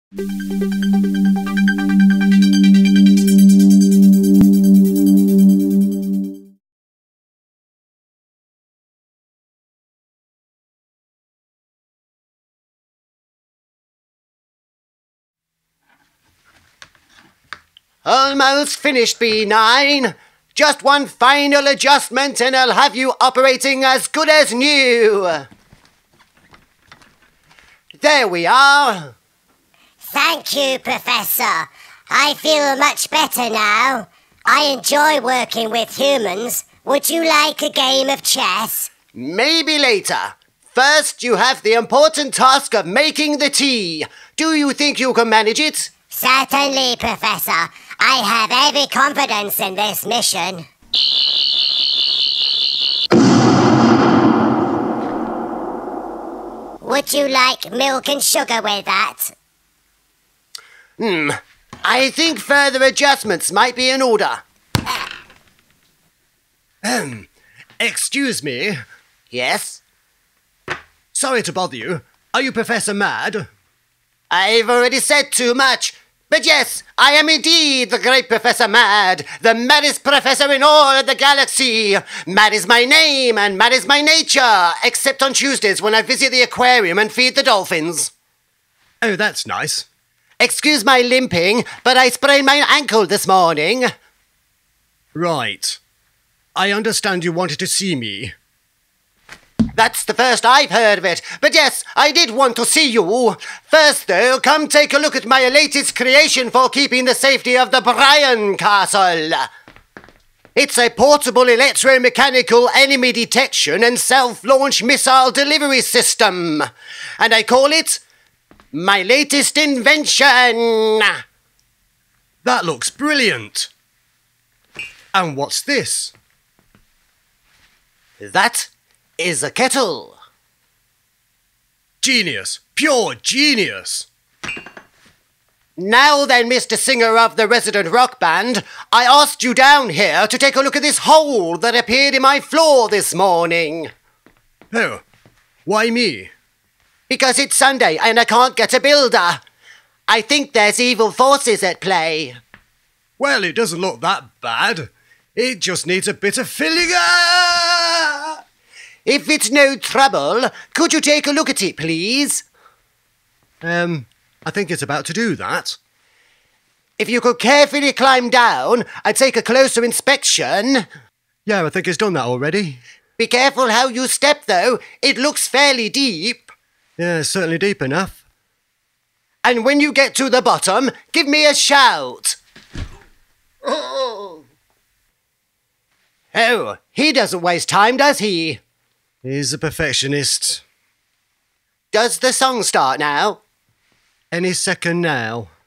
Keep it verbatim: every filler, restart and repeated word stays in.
Almost finished, B nine. Just one final adjustment and I'll have you operating as good as new. There we are. Thank you, Professor. I feel much better now. I enjoy working with humans. Would you like a game of chess? Maybe later. First, you have the important task of making the tea. Do you think you can manage it? Certainly, Professor. I have every confidence in this mission. Would you like milk and sugar with that? Hmm. I think further adjustments might be in order. Um, excuse me. Yes? Sorry to bother you. Are you Professor Mad? I've already said too much. But yes, I am indeed the great Professor Mad, the maddest professor in all of the galaxy. Mad is my name and mad is my nature, except on Tuesdays when I visit the aquarium and feed the dolphins. Oh, that's nice. Excuse my limping, but I sprained my ankle this morning. Right. I understand you wanted to see me. That's the first I've heard of it. But yes, I did want to see you. First, though, come take a look at my latest creation for keeping the safety of the Brian Castle. It's a portable electromechanical enemy detection and self-launch missile delivery system. And I call it my latest invention. That looks brilliant. And what's this? That is a kettle. Genius. Pure genius. Now then, Mister Singer of the Resident Rock Band, I asked you down here to take a look at this hole that appeared in my floor this morning. Oh, why me? Because it's Sunday and I can't get a builder. I think there's evil forces at play. Well, it doesn't look that bad. It just needs a bit of filling. Ah! If it's no trouble, could you take a look at it, please? Um, I think it's about to do that. If you could carefully climb down and take a closer inspection. Yeah, I think it's done that already. Be careful how you step, though. It looks fairly deep. Yeah, it's certainly deep enough. And when you get to the bottom, give me a shout. Oh, oh he doesn't waste time, does he? He's a perfectionist. Does the song start now? Any second now.